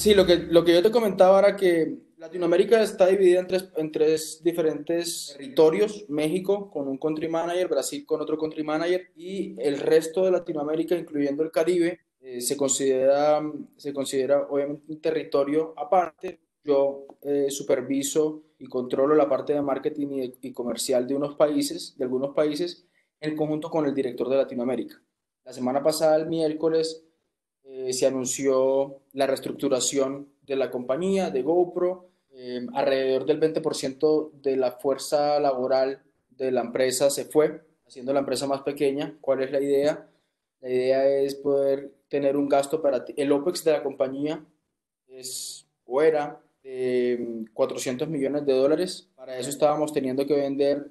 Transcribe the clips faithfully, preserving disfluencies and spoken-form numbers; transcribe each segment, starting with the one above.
Sí, lo que, lo que yo te comentaba era que Latinoamérica está dividida en tres, en tres diferentes territorios: México con un country manager, Brasil con otro country manager, y el resto de Latinoamérica, incluyendo el Caribe, eh, se considera, se considera obviamente un territorio aparte. Yo eh, superviso y controlo la parte de marketing y, y comercial de unos países, de algunos países, en conjunto con el director de Latinoamérica. La semana pasada, el miércoles, eh, se anunció la reestructuración de la compañía, de GoPro. Eh, alrededor del veinte por ciento de la fuerza laboral de la empresa se fue, haciendo la empresa más pequeña. ¿Cuál es la idea? La idea es poder tener un gasto para ti. El OPEX de la compañía es o era de cuatrocientos millones de dólares. Para eso estábamos teniendo que vender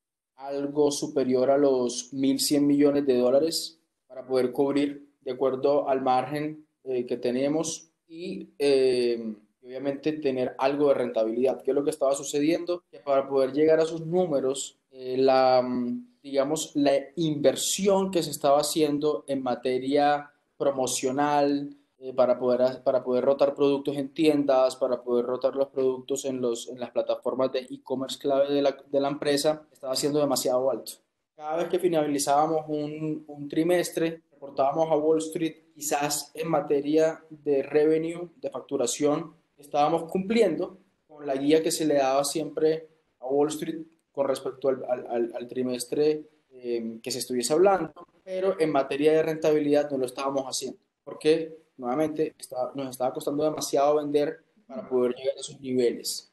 algo superior a los mil cien millones de dólares para poder cubrir de acuerdo al margen eh, que tenemos y eh, obviamente tener algo de rentabilidad. ¿Qué es lo que estaba sucediendo? Que para poder llegar a sus números, eh, la, digamos, la inversión que se estaba haciendo en materia promocional, eh, para poder, para poder rotar productos en tiendas, para poder rotar los productos en, los, en las plataformas de e-commerce clave de la, de la empresa, estaba siendo demasiado alto. Cada vez que finalizábamos un, un trimestre, reportábamos a Wall Street, quizás en materia de revenue, de facturación, estábamos cumpliendo con la guía que se le daba siempre a Wall Street con respecto al, al, al trimestre eh, que se estuviese hablando, pero en materia de rentabilidad no lo estábamos haciendo, porque nuevamente está, nos estaba costando demasiado vender para poder llegar a esos niveles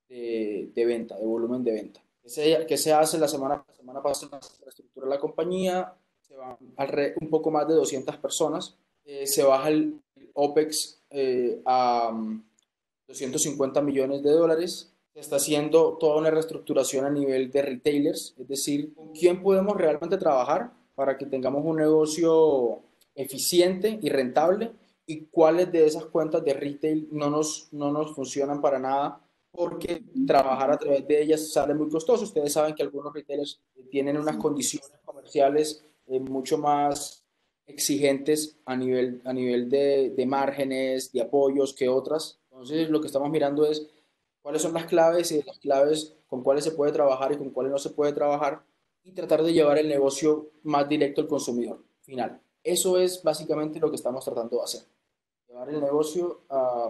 de, de venta, de volumen de venta. ¿Qué se, qué se hace la semana, la semana pasada? Se reestructura la compañía, se van alre, un poco más de doscientas personas, eh, se baja el OPEX eh, a um, doscientos cincuenta millones de dólares. Se está haciendo toda una reestructuración a nivel de retailers, es decir, con quién podemos realmente trabajar para que tengamos un negocio eficiente y rentable, y cuáles de esas cuentas de retail no nos, no nos funcionan para nada, porque trabajar a través de ellas sale muy costoso. Ustedes saben que algunos retailers tienen unas condiciones comerciales eh, mucho más exigentes a nivel, a nivel de, de márgenes, de apoyos que otras. Entonces, lo que estamos mirando es cuáles son las claves y las claves con cuáles se puede trabajar y con cuáles no se puede trabajar, y tratar de llevar el negocio más directo al consumidor final. Eso es básicamente lo que estamos tratando de hacer. Llevar el negocio a,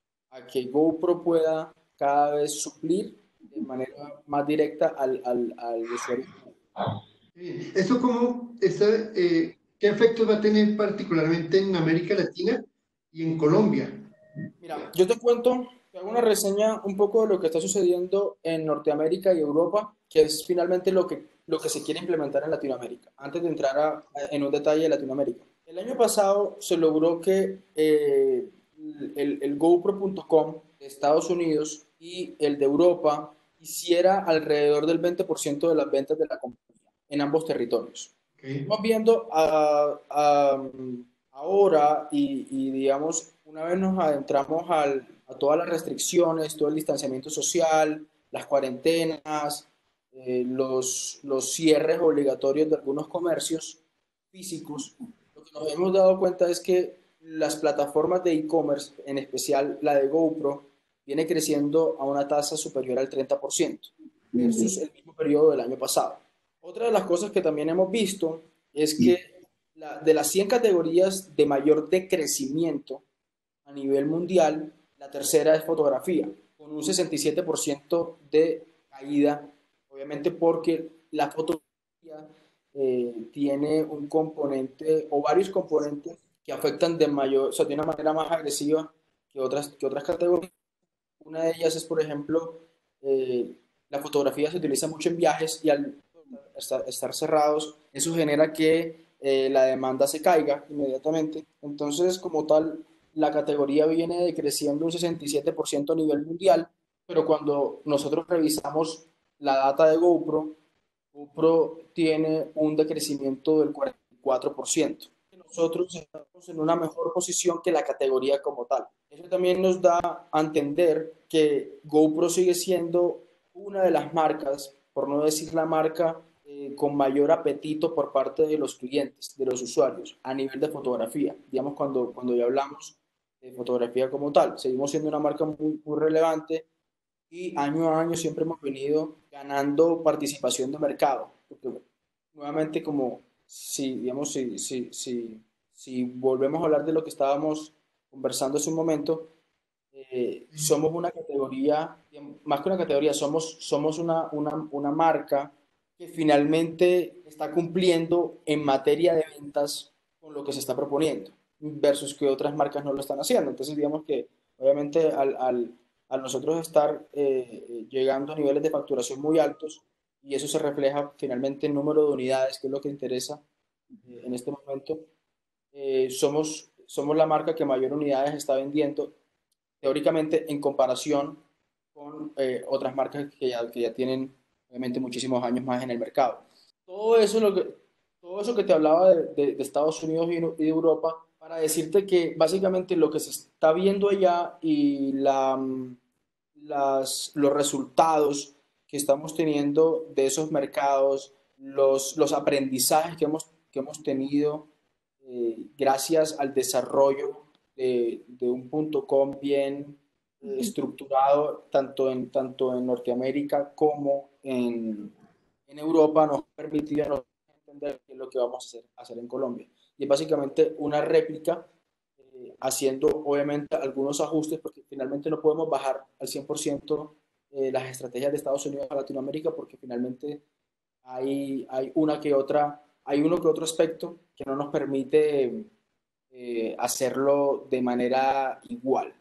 a que GoPro pueda cada vez suplir de manera más directa al, al, al usuario. Bien, ¿eso cómo está, eh, qué efectos va a tener particularmente en América Latina y en Colombia? Mira, yo te cuento, te hago una reseña un poco de lo que está sucediendo en Norteamérica y Europa, que es finalmente lo que, lo que se quiere implementar en Latinoamérica, antes de entrar a- en un detalle de Latinoamérica. El año pasado se logró que eh, el, el GoPro punto com de Estados Unidos y el de Europa hiciera alrededor del veinte por ciento de las ventas de la compañía en ambos territorios. Okay. Estamos viendo a, a- ahora y, y, digamos, una vez nos adentramos al, a todas las restricciones, todo el distanciamiento social, las cuarentenas, eh, los, los cierres obligatorios de algunos comercios físicos, lo que nos hemos dado cuenta es que las plataformas de e-commerce, en especial la de GoPro, viene creciendo a una tasa superior al treinta por ciento versus el mismo periodo del año pasado. Otra de las cosas que también hemos visto es que la, de las cien categorías de mayor decrecimiento a nivel mundial, la tercera es fotografía, con un sesenta y siete por ciento de caída, obviamente porque la fotografía eh, tiene un componente o varios componentes que afectan de mayor, o sea, de una manera más agresiva que otras, que otras categorías. Una de ellas es, por ejemplo, eh, la fotografía se utiliza mucho en viajes, y al estar, estar cerrados, eso genera que eh, la demanda se caiga inmediatamente. Entonces, como tal, la categoría viene decreciendo un sesenta y siete por ciento a nivel mundial, pero cuando nosotros revisamos la data de GoPro, GoPro tiene un decrecimiento del cuarenta y cuatro por ciento. Nosotros estamos en una mejor posición que la categoría como tal. Eso también nos da a entender que GoPro sigue siendo una de las marcas, por no decir la marca, eh, con mayor apetito por parte de los clientes, de los usuarios, a nivel de fotografía. Digamos, cuando, cuando ya hablamos de fotografía como tal. Seguimos siendo una marca muy, muy relevante y año a año siempre hemos venido ganando participación de mercado. Porque nuevamente, como si, digamos, si, si, si, si volvemos a hablar de lo que estábamos conversando hace un momento, eh, somos una categoría, más que una categoría, somos, somos una, una, una marca que finalmente está cumpliendo en materia de ventas con lo que se está proponiendo, versus que otras marcas no lo están haciendo. Entonces, digamos que obviamente al, al, al nosotros estar eh, llegando a niveles de facturación muy altos, y eso se refleja finalmente en número de unidades, que es lo que interesa eh, en este momento, eh, somos, somos la marca que mayor unidades está vendiendo teóricamente en comparación con eh, otras marcas que ya, que ya tienen obviamente muchísimos años más en el mercado. Todo eso, lo que, todo eso que te hablaba de, de, de Estados Unidos y, y de Europa, para decirte que básicamente lo que se está viendo allá y la, las, los resultados que estamos teniendo de esos mercados, los, los aprendizajes que hemos, que hemos tenido eh, gracias al desarrollo de, de un punto com bien eh, estructurado tanto en, tanto en Norteamérica como en, en Europa, nos ha permitido entender qué es lo que vamos a hacer, hacer en Colombia. Y es básicamente una réplica, eh, haciendo obviamente algunos ajustes, porque finalmente no podemos bajar al cien por ciento eh, las estrategias de Estados Unidos a Latinoamérica, porque finalmente hay, hay una que otra, hay uno que otro aspecto que no nos permite eh, hacerlo de manera igual.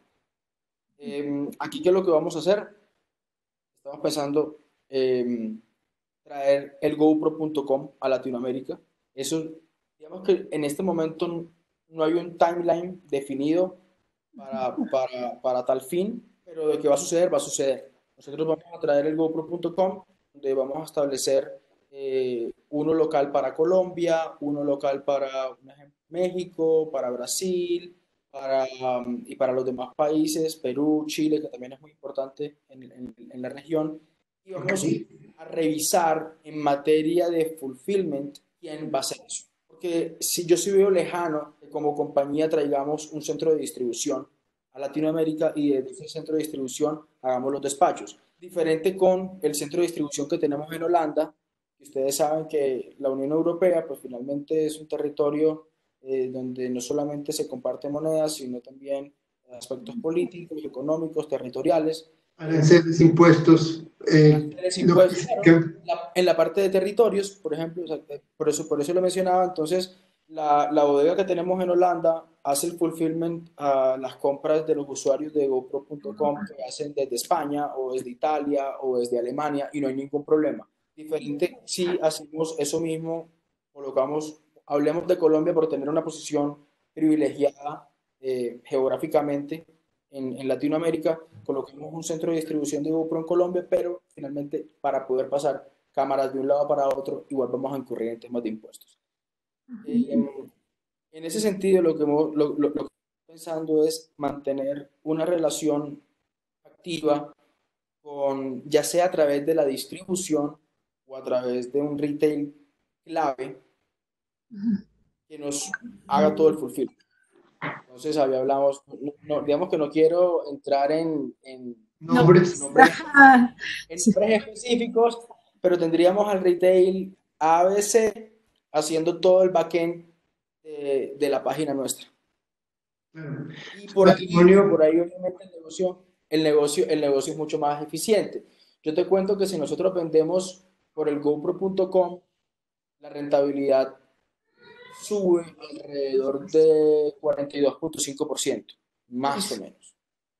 Eh, aquí, ¿qué es lo que vamos a hacer? Estamos pensando eh, traer el GoPro punto com a Latinoamérica. Eso, digamos que en este momento no hay un timeline definido para, para, para tal fin, pero de que va a suceder, va a suceder. Nosotros vamos a traer el GoPro punto com, donde vamos a establecer eh, uno local para Colombia, uno local para México, para Brasil, para, um, y para los demás países, Perú, Chile, que también es muy importante en, en, en la región. Y vamos Ok. a revisar en materia de fulfillment quién va a hacer eso. Porque si yo sí veo lejano que como compañía traigamos un centro de distribución a Latinoamérica y desde ese centro de distribución hagamos los despachos. Diferente con el centro de distribución que tenemos en Holanda, que ustedes saben que la Unión Europea pues finalmente es un territorio eh, donde no solamente se comparten monedas, sino también aspectos políticos, económicos, territoriales. Eh, Aranceles, impuestos, eh, aranceles, impuestos, claro, logística. la- en la parte de territorios, por ejemplo, o sea, eh, por eso, por eso lo mencionaba, entonces la, la bodega que tenemos en Holanda hace el fulfillment a las compras de los usuarios de GoPro punto com que hacen desde España o desde Italia o desde Alemania y no hay ningún problema. Diferente si hacemos eso mismo, colocamos, hablemos de Colombia por tener una posición privilegiada eh, geográficamente en, en Latinoamérica, colocamos un centro de distribución de GoPro en Colombia, pero finalmente para poder pasar cámaras de un lado para otro, igual vamos a incurrir en temas de impuestos. Eh, en ese sentido, lo que, hemos, lo, lo, lo que estoy pensando es mantener una relación activa con, ya sea a través de la distribución o a través de un retail clave que nos haga todo el fulfillment. Entonces, había hablamos, no, no, digamos que no quiero entrar en, en Nombres. nombres en nombres específicos, pero tendríamos al retail A B C haciendo todo el backend de, de la página nuestra. Claro. Y Su por ahí, y por patrimonio, ahí obviamente el negocio, el negocio, el negocio es mucho más eficiente. Yo te cuento que si nosotros vendemos por el GoPro punto com, la rentabilidad sube alrededor de cuarenta y dos punto cinco por ciento, más o menos.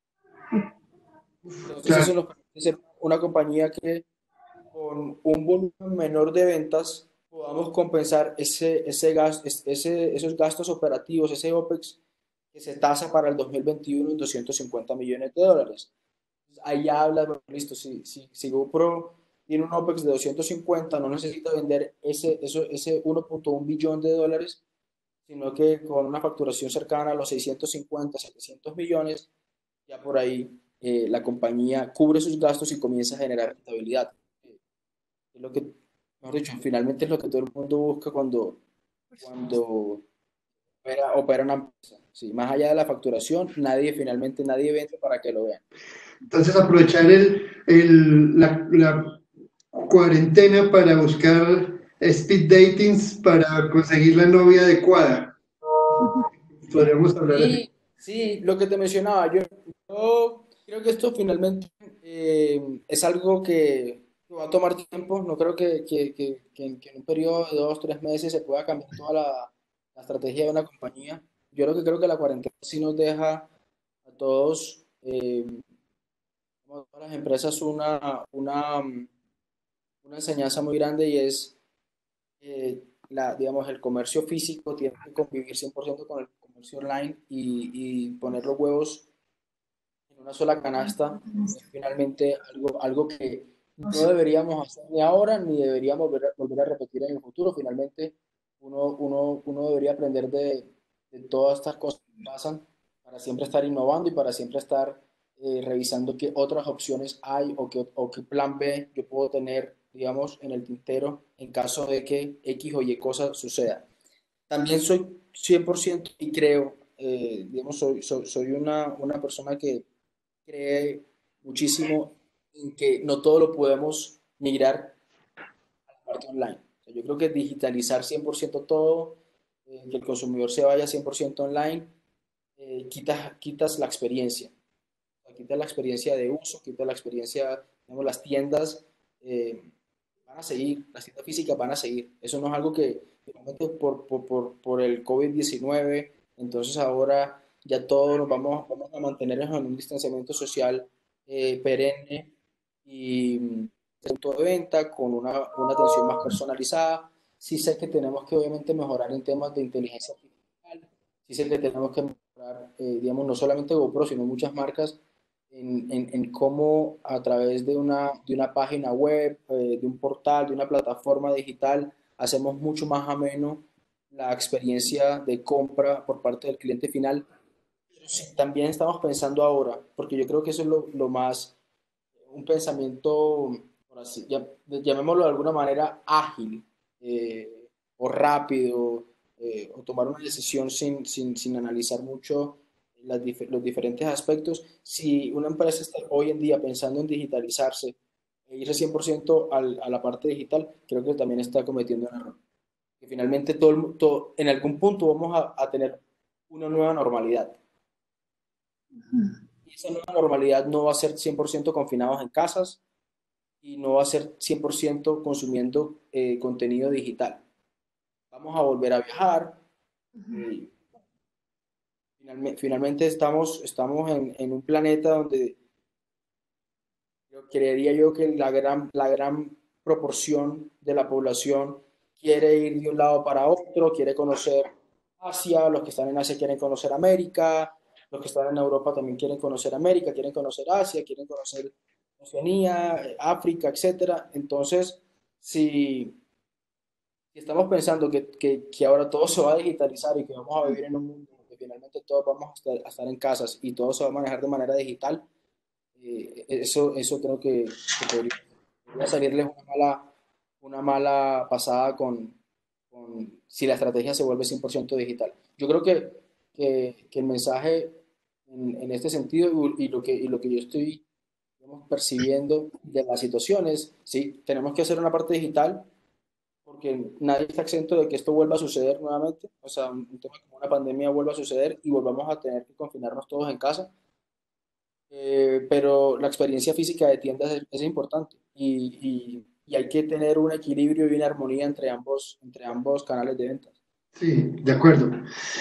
Entonces claro, eso nos permite ser una compañía que con un volumen menor de ventas podamos compensar ese, ese gas, ese, esos gastos operativos, ese OPEX que se tasa para el dos mil veintiuno en doscientos cincuenta millones de dólares. Ahí ya hablas, bueno, listo, si, si, si GoPro tiene un OPEX de doscientos cincuenta, no necesita vender ese, eso, ese uno punto uno billón de dólares, sino que con una facturación cercana a los seiscientos cincuenta, setecientos millones, ya por ahí eh, la compañía cubre sus gastos y comienza a generar rentabilidad. Es lo que, mejor dicho, finalmente es lo que todo el mundo busca cuando, cuando opera, opera una empresa. Sí, más allá de la facturación, nadie, finalmente nadie vende para que lo vean. Entonces, aprovechar el, el, la, la cuarentena para buscar speed datings para conseguir la novia adecuada. Podríamos hablar así. Sí, sí, lo que te mencionaba, yo, yo creo que esto finalmente eh, es algo que va a tomar tiempo, no creo que, que, que, que en, que en un periodo de dos, tres meses se pueda cambiar toda la, la estrategia de una compañía. Yo lo que creo que la cuarentena sí nos deja a todos, eh, a todas las empresas, una, una, una enseñanza muy grande y es eh, la, digamos, el comercio físico tiene que convivir cien por ciento con el comercio online y, y poner los huevos en una sola canasta es finalmente algo, algo que no deberíamos hacer ni ahora ni deberíamos volver a, volver a repetir en el futuro. Finalmente, uno, uno, uno debería aprender de, de todas estas cosas que pasan para siempre estar innovando y para siempre estar eh, revisando qué otras opciones hay o qué, o qué plan B yo puedo tener, digamos, en el tintero en caso de que X o Y cosa suceda. También soy cien por ciento y creo, eh, digamos, soy, soy, soy una, una persona que cree muchísimo en que no todo lo podemos migrar a la parte online. O sea, yo creo que digitalizar cien por ciento todo, eh, que el consumidor se vaya cien por ciento online, eh, quitas, quitas la experiencia. O sea, quitas la experiencia de uso, quitas la experiencia, digamos, las tiendas eh, van a seguir, las tiendas físicas van a seguir. Eso no es algo que, finalmente, por, por, por, por el covid diecinueve, entonces ahora ya todos nos vamos, vamos a mantenernos en un distanciamiento social eh, perenne y mm, punto de venta con una, una atención más personalizada. Sí sé que tenemos que obviamente mejorar en temas de inteligencia artificial, sí sé que tenemos que mejorar, eh, digamos, no solamente GoPro, sino muchas marcas en, en, en cómo a través de una, de una página web, eh, de un portal, de una plataforma digital, hacemos mucho más ameno la experiencia de compra por parte del cliente final. Pero sí, también estamos pensando ahora, porque yo creo que eso es lo, lo más, un pensamiento, por así, ya- llamémoslo de alguna manera, ágil eh, o rápido, eh, o tomar una decisión sin, sin, sin analizar mucho las dif- los diferentes aspectos. Si una empresa está hoy en día pensando en digitalizarse e irse cien por ciento al, a la parte digital, creo que también está cometiendo un error. Que finalmente todo, el mu- todo- en algún punto vamos a, a tener una nueva normalidad. Y esa nueva normalidad no va a ser cien por ciento confinados en casas, y no va a ser cien por ciento consumiendo eh, contenido digital. Vamos a volver a viajar. Eh, finalmente, finalmente estamos, estamos en, en, un planeta donde yo creería yo que la gran, la gran proporción de la población quiere ir de un lado para otro, quiere conocer Asia, los que están en Asia quieren conocer América, los que están en Europa también quieren conocer América, quieren conocer Asia, quieren conocer Oceanía, África, etcétera. Entonces, si si estamos pensando que, que, que ahora todo se va a digitalizar y que vamos a vivir en un mundo donde finalmente todos vamos a estar, a estar en casas y todo se va a manejar de manera digital, eh, eso, eso creo que, que podría, podría salirles una mala, una mala pasada con, con si la estrategia se vuelve cien por ciento digital. Yo creo que, que, que el mensaje en, en este sentido y, y lo que, y lo que yo estoy digamos, percibiendo de las situaciones, sí, tenemos que hacer una parte digital porque nadie está exento de que esto vuelva a suceder nuevamente, o sea, un, un tema como una pandemia vuelva a suceder y volvamos a tener que confinarnos todos en casa, eh, pero la experiencia física de tiendas es, es importante y, y, y, hay que tener un equilibrio y una armonía entre ambos, entre ambos canales de ventas. Sí, de acuerdo.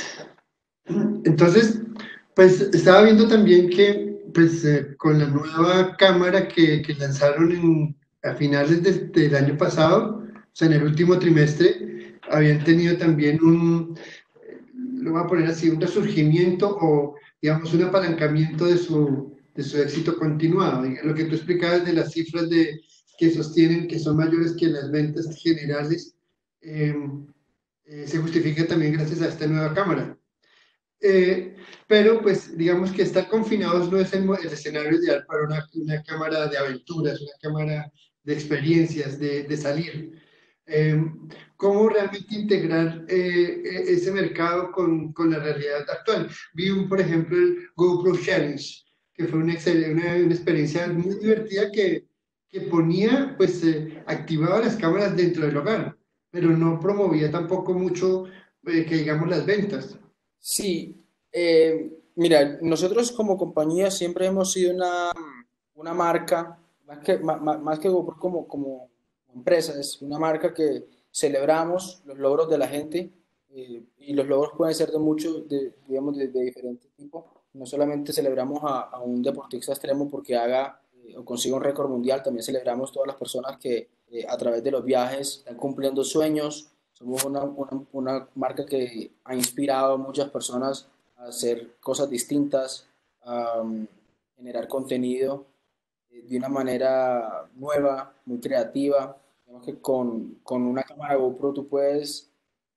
Entonces, pues estaba viendo también que pues eh, con la nueva cámara que, que lanzaron en- a finales del, del año pasado, o sea, en el último trimestre, habían tenido también un, lo voy a poner así, un resurgimiento o, digamos, un apalancamiento de su, de su éxito continuado. Y lo que tú explicabas de las cifras de, que sostienen que son mayores que las ventas generales, eh, eh, se justifica también gracias a esta nueva cámara. Eh, pero pues digamos que estar confinados no es el, el escenario ideal para una, una cámara de aventuras, una cámara de experiencias, de, de salir. Eh, ¿Cómo realmente integrar eh, e- ese mercado con, con la realidad actual? Vi, un, por ejemplo, el GoPro Challenge, que fue una, excel- una, una experiencia muy divertida que, que ponía, pues, eh, activaba las cámaras dentro del hogar, pero no promovía tampoco mucho, eh, que digamos, las ventas. Sí, eh, mira, nosotros como compañía siempre hemos sido una, una marca, más que, ma- ma- más, que GoPro como, como empresa, es una marca que celebramos los logros de la gente, eh, y los logros pueden ser de muchos, de, digamos, de, de diferentes tipos. No solamente celebramos a, a un deportista extremo porque haga eh, o consiga un récord mundial, también celebramos todas las personas que eh, a través de los viajes están cumpliendo sueños. Somos una, una, una marca que ha inspirado a muchas personas a hacer cosas distintas, a um, generar contenido eh, de una manera nueva, muy creativa. Digamos que con, con una cámara GoPro tú puedes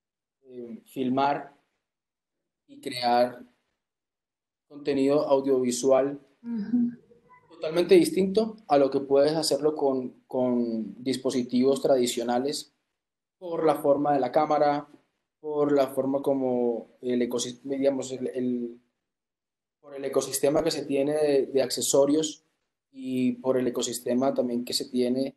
eh, filmar y crear contenido audiovisual totalmente distinto a lo que puedes hacerlo con, con dispositivos tradicionales por la forma de la cámara, por la forma como el ecosistema, digamos, el, el- por el ecosistema que se tiene de, de accesorios y por el ecosistema también que se tiene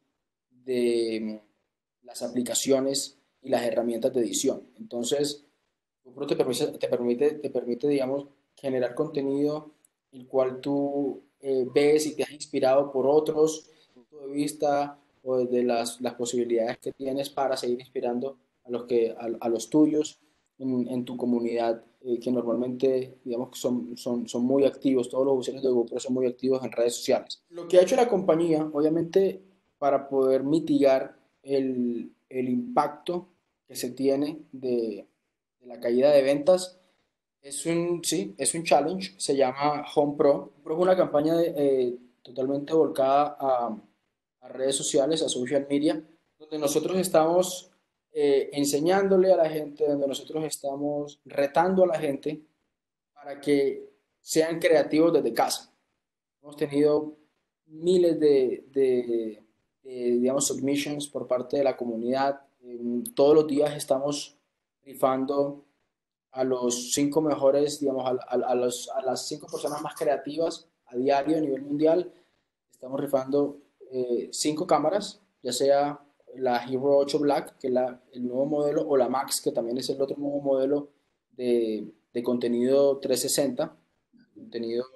de mm, las aplicaciones y las herramientas de edición. Entonces, GoPro te permite, te permite, te permite, digamos, generar contenido el cual tú eh, ves y te has inspirado por otros puntos de vista o de las, las posibilidades que tienes para seguir inspirando a los, que, a, a los tuyos en, en tu comunidad, eh, que normalmente, digamos, que son, son, son muy activos, todos los usuarios de GoPro son muy activos en redes sociales. Lo que ha hecho la compañía, obviamente, para poder mitigar el, el impacto que se tiene de, de la caída de ventas, es un, sí, es un challenge, se llama Home Pro. Pro es una campaña de, eh, totalmente volcada a, a redes sociales, a social media, donde nosotros estamos eh, enseñándole a la gente, donde nosotros estamos retando a la gente para que sean creativos desde casa. Hemos tenido miles de, de, de, digamos, submissions por parte de la comunidad. Eh, todos los días estamos rifando a los cinco mejores, digamos, a, a, a, los, a las cinco personas más creativas a diario a nivel mundial. Estamos rifando eh, cinco cámaras, ya sea la Hero ocho Black, que es la, el nuevo modelo, o la Max, que también es el otro nuevo modelo de, de contenido trescientos sesenta, contenido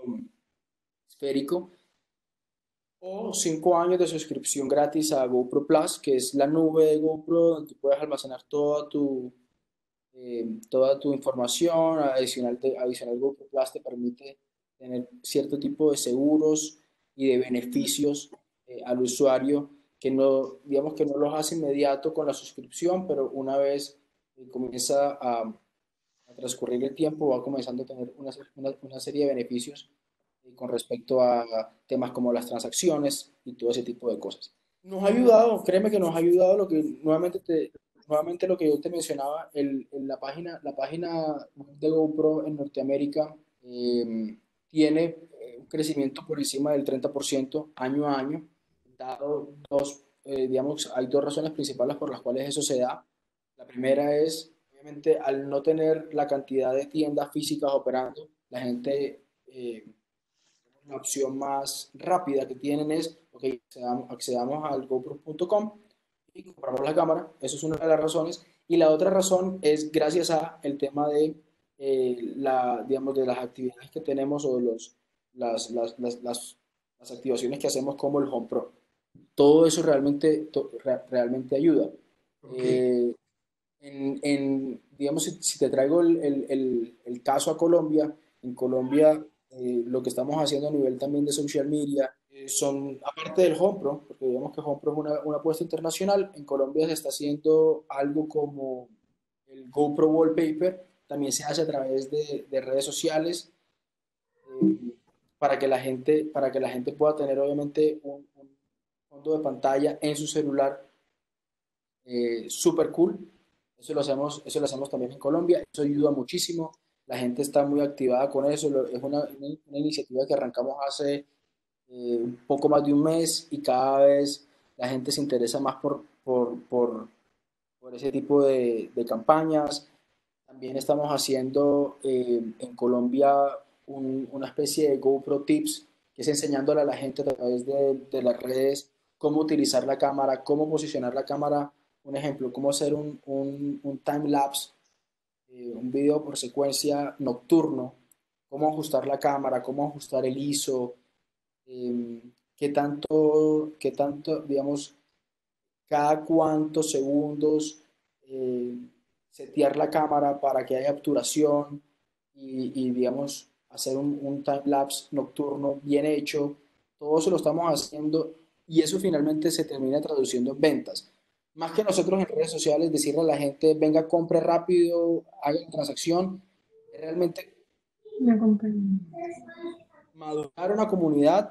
esférico, o cinco años de suscripción gratis a GoPro Plus, que es la nube de GoPro donde tú puedes almacenar toda tu, eh, toda tu información. Adicional, de, adicional GoPro Plus te permite tener cierto tipo de seguros y de beneficios eh, al usuario que no, digamos que no los hace inmediato con la suscripción, pero una vez eh, comienza a, a transcurrir el tiempo va comenzando a tener una, una, una serie de beneficios eh, con respecto a temas como las transacciones y todo ese tipo de cosas. Nos ha ayudado, créeme que nos ha ayudado lo que nuevamente, te, nuevamente lo que yo te mencionaba, el, el, la, página, la página de GoPro en Norteamérica eh, tiene eh, un crecimiento por encima del treinta por ciento año a año, dado dos, eh, digamos, hay dos razones principales por las cuales eso se da. La primera es, obviamente, al no tener la cantidad de tiendas físicas operando, la gente, eh, la opción más rápida que tienen es, ok, accedamos, accedamos al GoPro punto com y compramos la cámara. Eso es una de las razones. Y la otra razón es gracias a el tema de, eh, la, digamos, de las actividades que tenemos o de los, las, las, las, las, las activaciones que hacemos como el Home Pro. Todo eso realmente, to, re, realmente ayuda. Ok. Eh, en, en, digamos, si, si te traigo el, el, el, el, caso a Colombia, en Colombia eh, lo que estamos haciendo a nivel también de social media eh, son, aparte del HomePro, porque digamos que HomePro es una, una apuesta internacional, en Colombia se está haciendo algo como el GoPro Wallpaper, también se hace a través de, de redes sociales, eh, para que la gente, para que la gente pueda tener obviamente un, un fondo de pantalla en su celular eh, súper cool. Eso lo, hacemos, eso lo hacemos también en Colombia. Eso ayuda muchísimo. La gente está muy activada con eso. Lo, es una, una, una, iniciativa que arrancamos hace eh, un poco más de un mes y cada vez la gente se interesa más por, por, por, por ese tipo de, de campañas. También estamos haciendo eh, en Colombia un- una especie de GoPro Tips, que es enseñándole a la gente a través de, de las redes cómo utilizar la cámara, cómo posicionar la cámara. Un ejemplo, cómo hacer un, un, un time lapse, eh, un video por secuencia nocturno, cómo ajustar la cámara, cómo ajustar el I S O, eh, qué tanto, qué tanto, digamos, cada cuántos segundos eh, setear la cámara para que haya obturación y, y, digamos, hacer un, un time lapse nocturno bien hecho. Todo eso lo estamos haciendo y eso finalmente se termina traduciendo en ventas. Más que nosotros en redes sociales decirle a la gente, venga, compre rápido, haga la transacción, es realmente Una compañía. madurar una comunidad,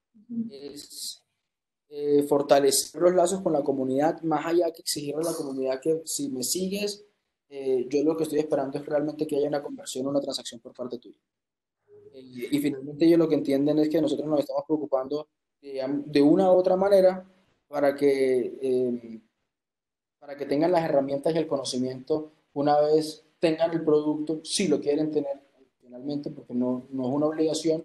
es eh, fortalecer los lazos con la comunidad, más allá que exigirle a la comunidad que si me sigues, eh, yo lo que estoy esperando es realmente que haya una conversión o una transacción por parte tuya. Eh, y finalmente ellos lo que entienden es que nosotros nos estamos preocupando de, de una u otra manera para que, eh, para que tengan las herramientas y el conocimiento una vez tengan el producto, si lo quieren tener finalmente, porque no, no es una obligación,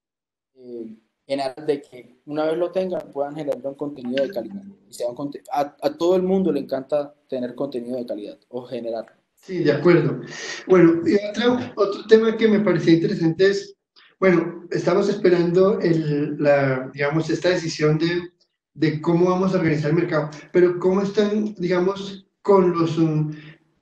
eh, en aras de que una vez lo tengan puedan generar un contenido de calidad. Y sea un conte- a, a todo el mundo le encanta tener contenido de calidad o generarlo. Sí, de acuerdo. Bueno, y otro, otro tema que me parecía interesante es, bueno, estamos esperando el, la, digamos, esta decisión de, de cómo vamos a organizar el mercado, pero cómo están, digamos, con los, um,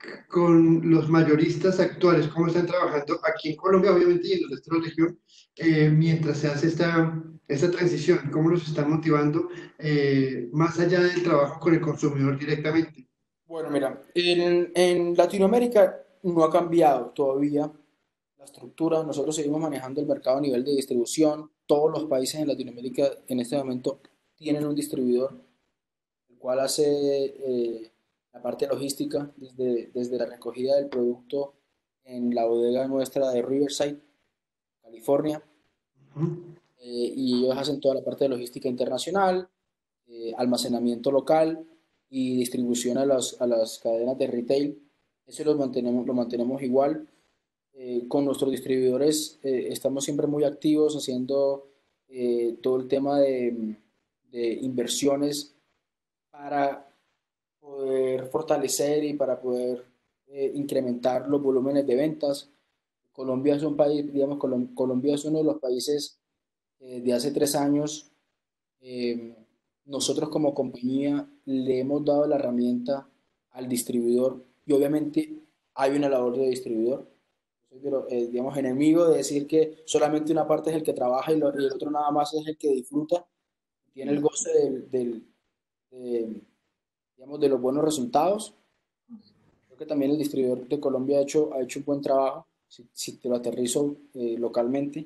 con los mayoristas actuales, cómo están trabajando aquí en Colombia, obviamente, y en el resto de la región, eh, mientras se hace esta, esta transición, cómo los están motivando, eh, más allá del trabajo con el consumidor directamente. Bueno, mira, en, en Latinoamérica no ha cambiado todavía la estructura. Nosotros seguimos manejando el mercado a nivel de distribución. Todos los países en Latinoamérica en este momento tienen un distribuidor, el cual hace eh, la parte logística desde, desde la recogida del producto en la bodega nuestra de Riverside, California, Ujú. eh, y ellos hacen toda la parte de logística internacional, eh, almacenamiento local y distribución a las, a las cadenas de retail. Eso lo mantenemos, lo mantenemos igual. Eh, con nuestros distribuidores eh, estamos siempre muy activos haciendo eh, todo el tema de, de inversiones para poder fortalecer y para poder eh, incrementar los volúmenes de ventas. Colombia es un país, digamos, Colom- Colombia es uno de los países eh, de hace tres años. eh, Nosotros como compañía le hemos dado la herramienta al distribuidor y obviamente hay una labor de distribuidor. Soy, pero, eh, digamos, enemigo de decir que solamente una parte es el que trabaja y, lo- y el otro nada más es el que disfruta, tiene el goce del, del- de, digamos, de los buenos resultados. Creo que también el distribuidor de Colombia ha hecho, ha hecho un buen trabajo, si, si te lo aterrizo eh, localmente.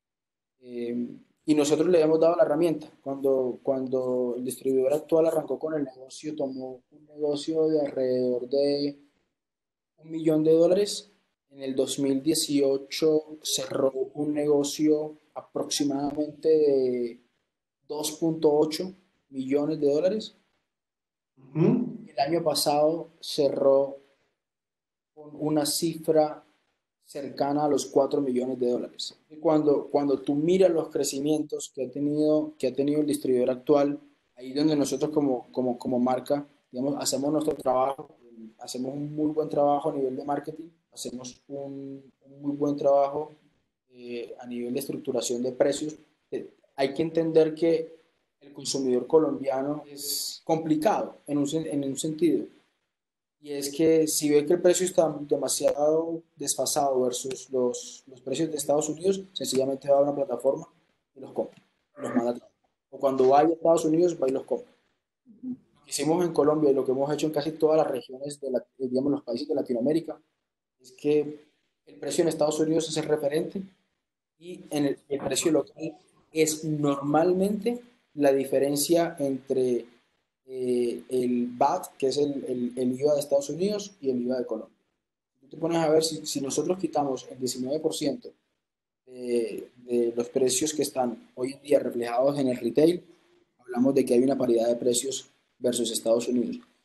Eh, y nosotros le hemos dado la herramienta. Cuando, cuando el distribuidor actual arrancó con el negocio, tomó un negocio de alrededor de un millón de dólares. En el dos mil dieciocho cerró un negocio aproximadamente de dos punto ocho millones de dólares. Ujú. El año pasado cerró con una cifra cercana a los cuatro millones de dólares. Y cuando, cuando tú miras los crecimientos que ha tenido, que ha tenido el distribuidor actual, ahí donde nosotros como, como, como marca, digamos, hacemos nuestro trabajo, hacemos un muy buen trabajo a nivel de marketing, hacemos un, un muy buen trabajo eh, a nivel de estructuración de precios. Eh, hay que entender que el consumidor colombiano es complicado en un, en un sentido. Y es que si ve que el precio está demasiado desfasado versus los, los precios de Estados Unidos, sencillamente va a una plataforma y los compra, y los manda a traer. O cuando vaya a Estados Unidos, va y los compra. Lo que hicimos en Colombia y lo que hemos hecho en casi todas las regiones, de la, digamos, los países de Latinoamérica, es que el precio en Estados Unidos es el referente y en el, el precio local es normalmente la diferencia entre eh, el V A T, que es el, el, el I V A de Estados Unidos, y el I V A de Colombia. Tú te pones a ver si, si nosotros quitamos el diecinueve por ciento de, de los precios que están hoy en día reflejados en el retail, hablamos de que hay una paridad de precios versus Estados Unidos.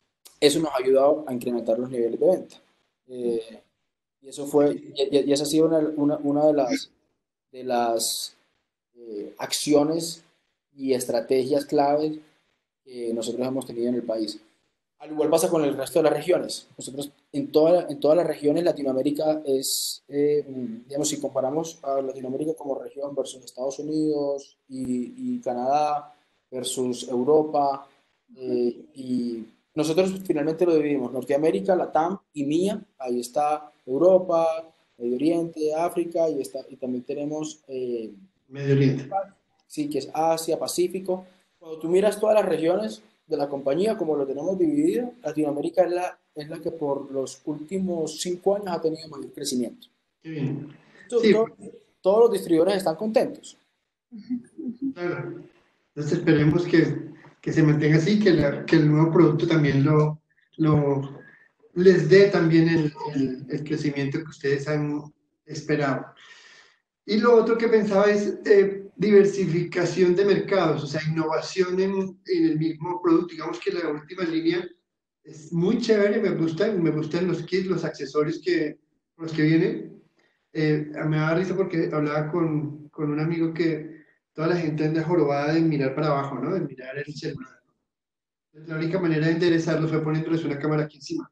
eso nos ha ayudado a incrementar los niveles de venta. Eh, y eso fue, y, y esa ha sido una, una, una de las, de las eh, acciones y estrategias claves que nosotros hemos tenido en el país. Al igual pasa con el resto de las regiones. Nosotros en, toda, en todas las regiones, Latinoamérica es, eh, digamos, si comparamos a Latinoamérica como región versus Estados Unidos y, y Canadá versus Europa, eh, y nosotros finalmente lo dividimos, Norteamérica, Latam y M I A, ahí está Europa, Medio Oriente, África, y, está, y también tenemos, eh, Medio Oriente. sí, que es Asia, Pacífico. Cuando tú miras todas las regiones de la compañía, como lo tenemos dividido, Latinoamérica es la, es la que por los últimos cinco años ha tenido mayor crecimiento. Qué bien. To- Sí, to- todos los distribuidores están contentos. claro. Entonces esperemos que, que se mantenga así, que, la- que el nuevo producto también lo, lo les dé también el, el- el crecimiento que ustedes han esperado. Y lo otro que pensaba es eh, diversificación de mercados, o sea, innovación en, en el mismo producto. Digamos que la última línea es muy chévere, me gustan, me gustan los kits, los accesorios que, los que vienen. Eh, me da risa porque hablaba con, con un amigo que toda la gente anda jorobada de mirar para abajo, ¿no? De mirar el celular. La única manera de enderezarlo fue poniéndoles una cámara aquí encima.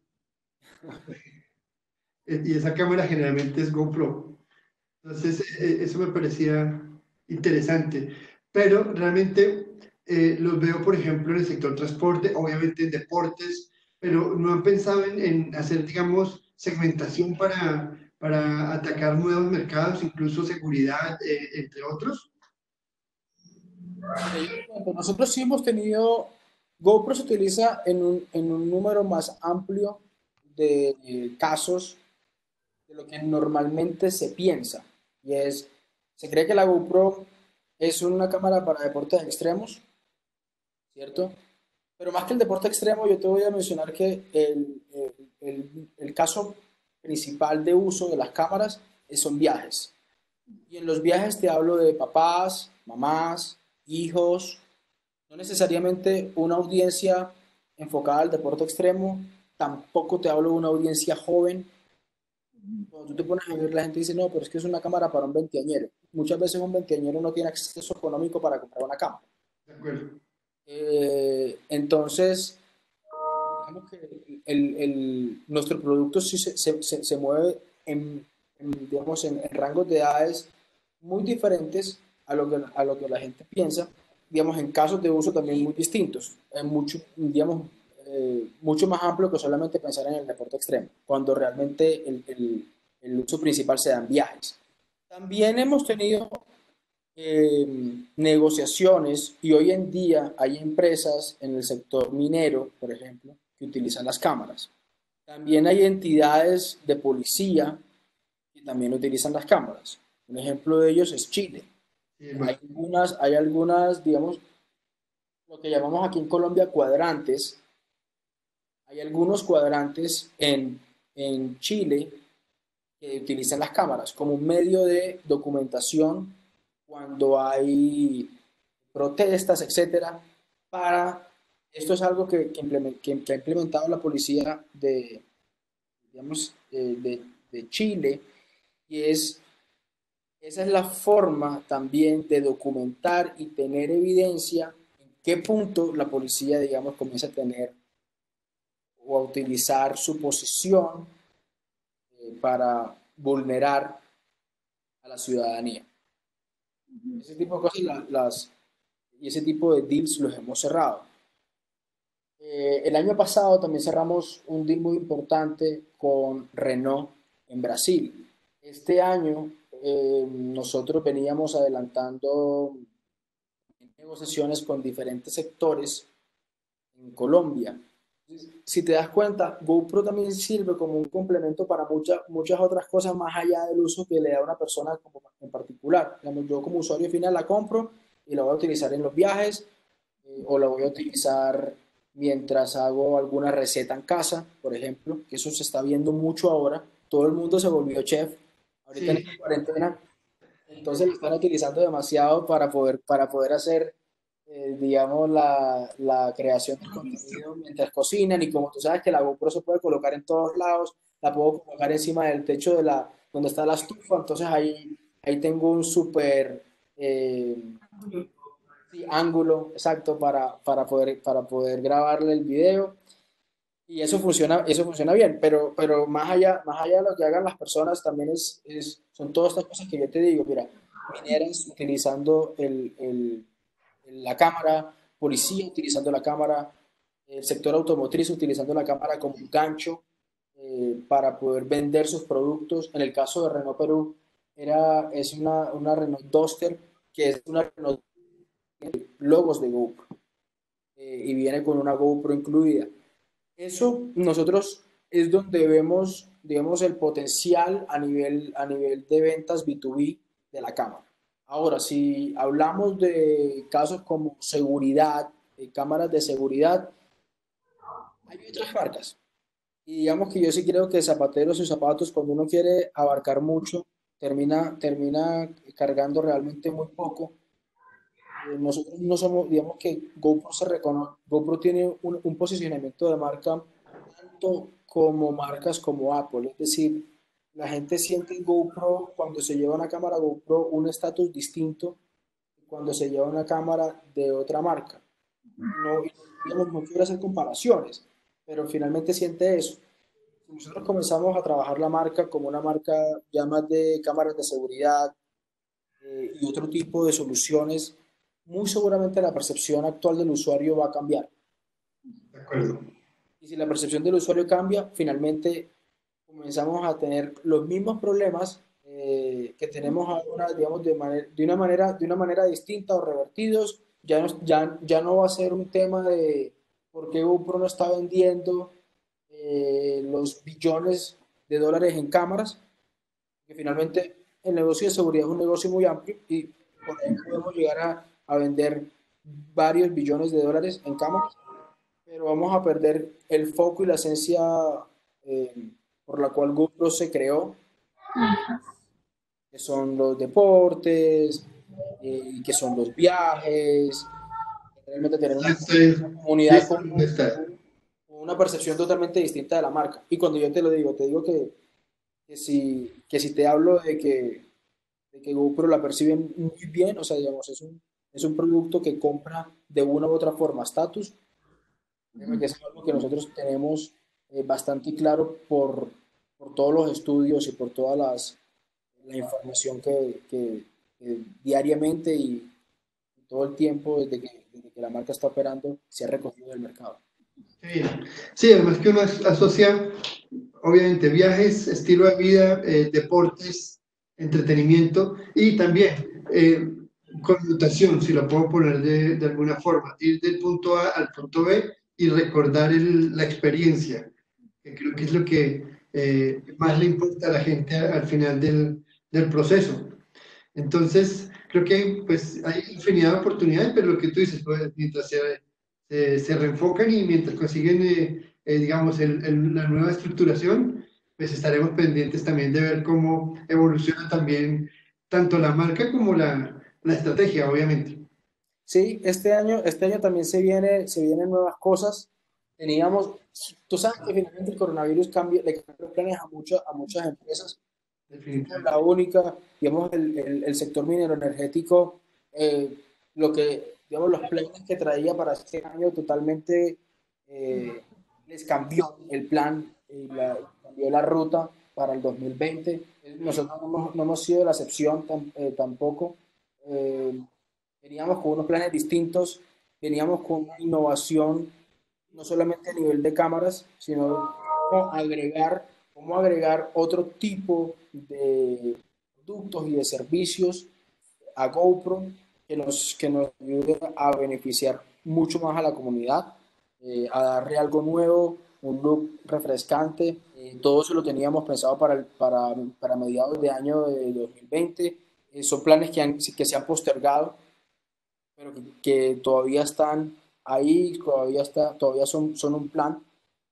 Eh, Y esa cámara generalmente es GoPro. Entonces, eh, eso me parecía interesante. Pero realmente eh, los veo, por ejemplo, en el sector transporte, obviamente en deportes, pero no han pensado en, en hacer, digamos, segmentación para, para atacar nuevos mercados, incluso seguridad, eh, entre otros. Mira, yo te cuento, nosotros sí hemos tenido, GoPro se utiliza en un, en un número más amplio de eh, casos de lo que normalmente se piensa. Y es, se cree que la GoPro es una cámara para deportes extremos, ¿cierto? Pero más que el deporte extremo, yo te voy a mencionar que el, el, el, el caso principal de uso de las cámaras son viajes. Y en los viajes te hablo de papás, mamás, hijos, no necesariamente una audiencia enfocada al deporte extremo, tampoco te hablo de una audiencia joven. Cuando tú te pones a ver, la gente dice, no, pero es que es una cámara para un veinteañero. Muchas veces un veinteañero no tiene acceso económico para comprar una cámara. De acuerdo. Eh, entonces, digamos que el, el, nuestro producto sí se, se, se, se mueve en, en, digamos, en, en, rangos de edades muy diferentes a lo, que, a lo que la gente piensa, digamos, en casos de uso también muy distintos, en mucho, digamos, eh, mucho más amplio que solamente pensar en el deporte extremo, cuando realmente el, el, el uso principal se da en viajes. También hemos tenido eh, negociaciones y hoy en día hay empresas en el sector minero, por ejemplo, que utilizan las cámaras. También hay entidades de policía que también utilizan las cámaras. Un ejemplo de ellos es Chile. Sí, Hay algunas, hay algunas, digamos, lo que llamamos aquí en Colombia cuadrantes. Hay algunos cuadrantes en, en Chile que utilizan las cámaras como un medio de documentación cuando hay protestas, etcétera, para, esto es algo que, que, que, que ha implementado la policía de, digamos, eh, de, de Chile, y es, esa es la forma también de documentar y tener evidencia en qué punto la policía, digamos, comienza a tener o a utilizar su posición eh, para vulnerar a la ciudadanía. Ese tipo de cosas las, las, y ese tipo de deals los hemos cerrado. Eh, el año pasado también cerramos un deal muy importante con Renault en Brasil. Este año eh, nosotros veníamos adelantando negociaciones con diferentes sectores en Colombia. Si te das cuenta, GoPro también sirve como un complemento para muchas, muchas otras cosas más allá del uso que le da a una persona como en particular. Digamos, yo como usuario final la compro y la voy a utilizar en los viajes, eh, o la voy a utilizar mientras hago alguna receta en casa, por ejemplo, que eso se está viendo mucho ahora. Todo el mundo se volvió chef ahorita en sí, esta cuarentena, entonces lo están utilizando demasiado para poder, para poder hacer eh, digamos, la, la creación de contenido mientras cocinan y como tú sabes que la GoPro se puede colocar en todos lados, la puedo colocar encima del techo de la, donde está la estufa, entonces ahí, ahí tengo un súper eh, sí, ángulo exacto para, para poder, para poder grabarle el video. Y eso funciona, eso funciona bien, pero, pero más allá, más allá de lo que hagan las personas, también es, es- son todas estas cosas que yo te digo, mira, mineras utilizando el, el- la cámara, policía utilizando la cámara, el sector automotriz utilizando la cámara como un gancho eh, para poder vender sus productos. En el caso de Renault Perú, era, es una, una Renault Duster, que es una Renault logos de GoPro eh, y viene con una GoPro incluida. Eso nosotros es donde vemos, digamos, el potencial a nivel, a nivel de ventas B dos B de la cámara. Ahora, si hablamos de casos como seguridad, eh, cámaras de seguridad, hay otras marcas. Y digamos que yo sí creo que zapateros y zapatos, cuando uno quiere abarcar mucho, termina, termina cargando realmente muy poco. Eh, nosotros no somos, digamos que GoPro se reconoce, GoPro tiene un, un posicionamiento de marca tanto como marcas como Apple, es decir, la gente siente en GoPro cuando se lleva una cámara GoPro un estatus distinto que cuando se lleva una cámara de otra marca. Y no, y, digamos, no quiero hacer comparaciones, pero finalmente siente eso. Si nosotros comenzamos a trabajar la marca como una marca ya más de cámaras de seguridad, eh, y otro tipo de soluciones, muy seguramente la percepción actual del usuario va a cambiar. De acuerdo. Y si la percepción del usuario cambia, finalmente comenzamos a tener los mismos problemas eh, que tenemos ahora, digamos, de, manera, de, una manera, de una manera distinta o revertidos. Ya no, ya, ya no va a ser un tema de por qué GoPro no está vendiendo eh, los billones de dólares en cámaras, que finalmente el negocio de seguridad es un negocio muy amplio y por ahí podemos llegar a, a vender varios billones de dólares en cámaras, pero vamos a perder el foco y la esencia eh, por la cual GoPro se creó, que son los deportes, eh, que son los viajes, realmente tener una, Esto es, una comunidad listo, con, ¿dónde está? con una percepción totalmente distinta de la marca. Y cuando yo te lo digo, te digo que, que si, que si te hablo de que de que GoPro la perciben muy bien, o sea, digamos, es un, es un producto que compra de una u otra forma estatus, créeme que es algo que nosotros tenemos eh, bastante claro por, por todos los estudios y por toda las, la información que, que, que diariamente y, y todo el tiempo desde que, desde que la marca está operando se ha recogido del mercado. Sí, sí, además que uno as- asocia, obviamente, viajes, estilo de vida, eh, deportes, entretenimiento y también eh, conmutación, si lo puedo poner de, de alguna forma, ir del punto A al punto B y recordar el- la experiencia, que creo que es lo que eh, más le importa a la gente a- al final del, del proceso. Entonces, creo que pues, hay infinidad de oportunidades, pero lo que tú dices, pues, mientras se, se, se reenfocan y mientras consiguen, eh, eh, digamos, el, el- la nueva estructuración, pues estaremos pendientes también de ver cómo evoluciona también tanto la marca como la, la estrategia, obviamente. Sí, este año, este año también se viene, se vienen nuevas cosas. Teníamos, tú sabes que finalmente el coronavirus cambia, le cambió planes a muchas, a muchas empresas. Fuimos la Definitivamente. única, digamos, el, el, el sector minero energético, eh, lo que, digamos, los planes que traía para este año totalmente eh, les cambió el plan y la, cambió la ruta para el dos mil veinte. Nosotros no hemos, no hemos sido la excepción tam- eh, tampoco. Eh, Veníamos con unos planes distintos, veníamos con una innovación, no solamente a nivel de cámaras, sino cómo agregar, cómo agregar otro tipo de productos y de servicios a GoPro que nos, que nos ayude a beneficiar mucho más a la comunidad, eh, a darle algo nuevo, un look refrescante. Eh, todo eso lo teníamos pensado para, el- para, para mediados de año de dos mil veinte. Eh, son planes que, han- que se han postergado pero que, que todavía están ahí, todavía, está, todavía son, son un plan.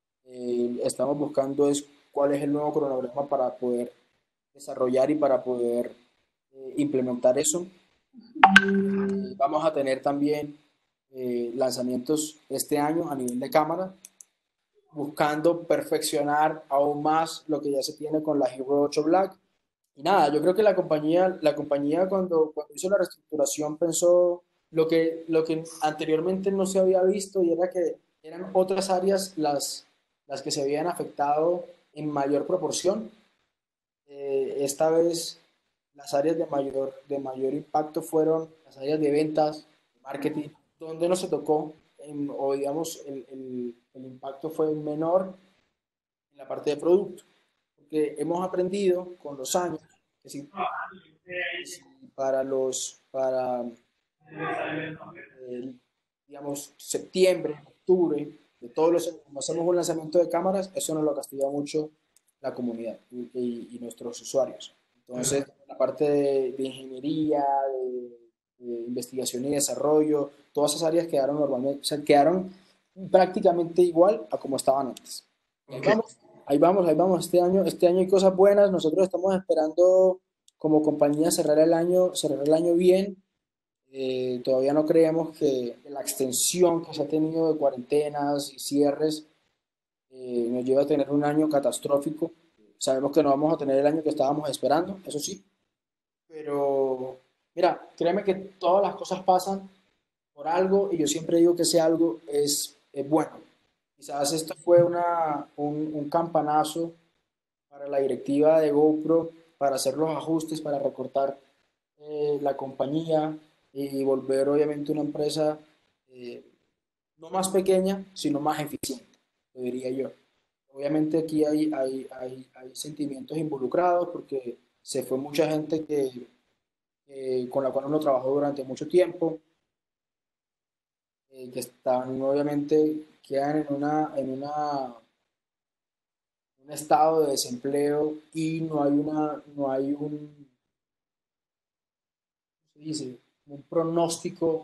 Eh, estamos buscando es cuál es el nuevo cronograma para poder desarrollar y para poder eh, implementar eso. Eh, vamos a tener también eh, lanzamientos este año a nivel de cámara, buscando perfeccionar aún más lo que ya se tiene con la Hero ocho Black. Y nada, yo creo que la compañía, la compañía cuando, cuando hizo la reestructuración pensó lo que, lo que anteriormente no se había visto, y era que eran otras áreas las, las que se habían afectado en mayor proporción. Eh, esta vez las áreas de mayor, de mayor impacto fueron las áreas de ventas, marketing, donde no se tocó, en- o digamos, el, el- el impacto fue menor en la parte de producto, porque hemos aprendido con los años que si, que si para los, para, eh, digamos, septiembre, octubre, de todos los años, cuando hacemos un lanzamiento de cámaras, eso nos lo castiga mucho la comunidad y, y- y nuestros usuarios. Entonces, la parte de, de ingeniería, de, de investigación y desarrollo, todas esas áreas quedaron normalmente, o sea, quedaron prácticamente igual a como estaban antes. Y ahí Ok. vamos, ahí vamos, ahí vamos. Este año, este año hay cosas buenas. Nosotros estamos esperando como compañía cerrar el año, cerrar el año bien. Eh, todavía no creemos que la extensión que se ha tenido de cuarentenas y cierres eh, nos lleve a tener un año catastrófico. Sabemos que no vamos a tener el año que estábamos esperando, eso sí, pero mira, créeme que todas las cosas pasan por algo, y yo siempre digo que ese algo es, es bueno. Quizás esto fue una, un, un campanazo para la directiva de GoPro para hacer los ajustes, para recortar eh, la compañía y volver obviamente una empresa eh, no más pequeña, sino más eficiente, lo diría yo. Obviamente aquí hay, hay, hay, hay sentimientos involucrados porque se fue mucha gente que, eh, con la cual uno trabajó durante mucho tiempo, eh, que están obviamente, quedan en una, en una, un estado de desempleo, y no hay una, no hay un, ¿cómo se dice? Un pronóstico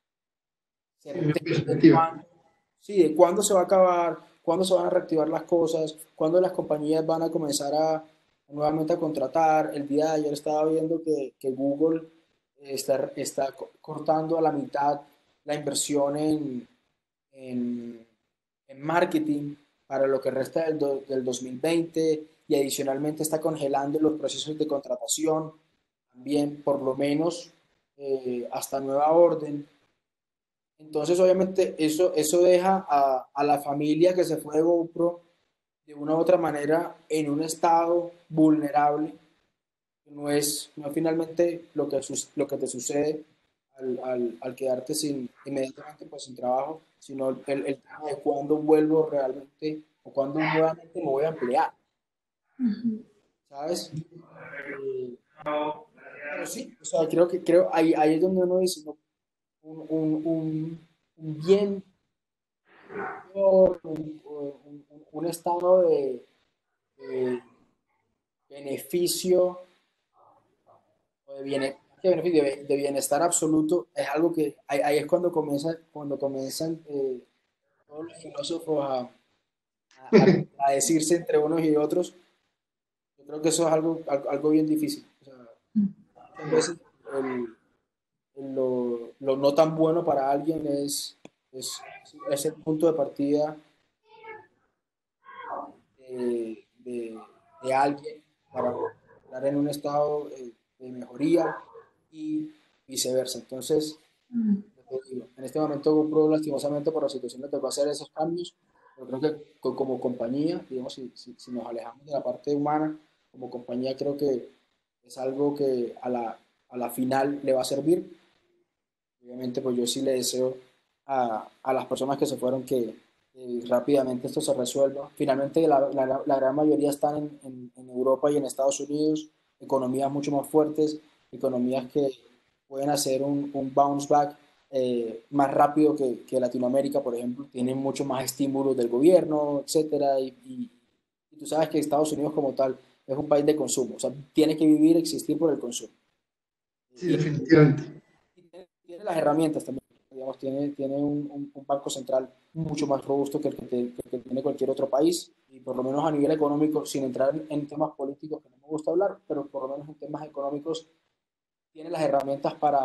Sí, una certero de perspectiva. cuándo, sí, de cuándo se va a acabar, cuándo se van a reactivar las cosas, cuándo las compañías van a comenzar a, nuevamente a contratar. El día de ayer estaba viendo que, que Google está, está cortando a la mitad la inversión en, en, en marketing para lo que resta del, do, del dos mil veinte, y adicionalmente está congelando los procesos de contratación también, por lo menos eh, hasta nueva orden. Entonces, obviamente, eso, eso deja a, a la familia que se fue de GoPro de una u otra manera en un estado vulnerable, que no es, no es finalmente lo que, lo que te sucede al, al, al quedarte sin, inmediatamente pues, sin trabajo, sino el, el tema de cuándo vuelvo realmente o cuándo nuevamente me voy a emplear, Ujú. ¿sabes? Eh, pero sí, o sea, creo que creo ahí, ahí es donde uno dice, no, un, un, un, un bien, un, un, un estado de, de beneficio o de, biene- ¿qué beneficio? de, de bienestar absoluto, es algo que ahí, ahí es cuando comienza, cuando comienzan eh, todos los filósofos a, a, a decirse entre unos y otros. Yo creo que eso es algo, algo, algo bien difícil. O sea, muchas veces el, el lo, lo, no tan bueno para alguien es, es, es el punto de partida de, de, de alguien para entrar en un estado eh, de mejoría y viceversa. Entonces, digo, en este momento GoPro lastimosamente por la situación le tocó hacer esos cambios, pero creo que co- como compañía, digamos, si, si, si nos alejamos de la parte humana, como compañía creo que es algo que a la, a la final le va a servir. Obviamente, pues yo sí le deseo a, a las personas que se fueron que eh, rápidamente esto se resuelva. Finalmente, la, la, la gran mayoría están en, en, en Europa y en Estados Unidos, economías mucho más fuertes, economías que pueden hacer un, un bounce back eh, más rápido que, que Latinoamérica, por ejemplo. Tienen mucho más estímulos del gobierno, etcétera. Y, y, y tú sabes que Estados Unidos como tal es un país de consumo, o sea, tiene que vivir, existir por el consumo. Sí, Y, definitivamente. y tiene, tiene las herramientas también, digamos, tiene, tiene un, un, un banco central mucho más robusto que el que, te, que el que tiene cualquier otro país, y por lo menos a nivel económico, sin entrar en, en temas políticos que no me gusta hablar, pero por lo menos en temas económicos tiene las herramientas para,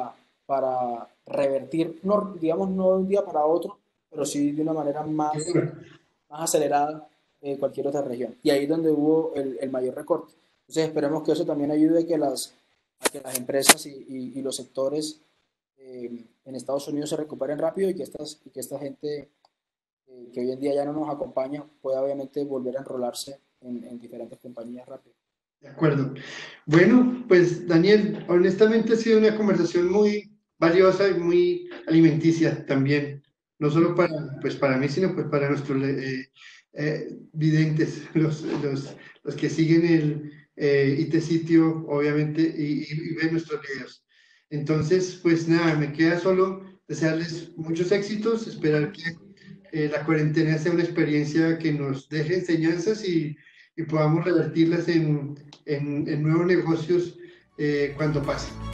para revertir, no, digamos, no de un día para otro, pero sí de una manera más, más acelerada eh, cualquier otra región. Y ahí es donde hubo el, el mayor recorte. Entonces esperemos que eso también ayude a que las, a que las empresas y, y, y los sectores eh, en Estados Unidos se recuperen rápido y que, estas, y que esta gente eh, que hoy en día ya no nos acompaña pueda obviamente volver a enrolarse en, en diferentes compañías rápido. De acuerdo. Bueno, pues Daniel, honestamente ha sido una conversación muy valiosa y muy alimenticia también, no solo para, pues para mí, sino pues para nuestros eh, eh, videntes, los, los, los que siguen el eh, I T Sitio, obviamente, y, y, y ven nuestros videos. Entonces, pues nada, me queda solo desearles muchos éxitos, esperar que eh, la cuarentena sea una experiencia que nos deje enseñanzas y, y podamos revertirlas en, en, en nuevos negocios eh, cuando pase.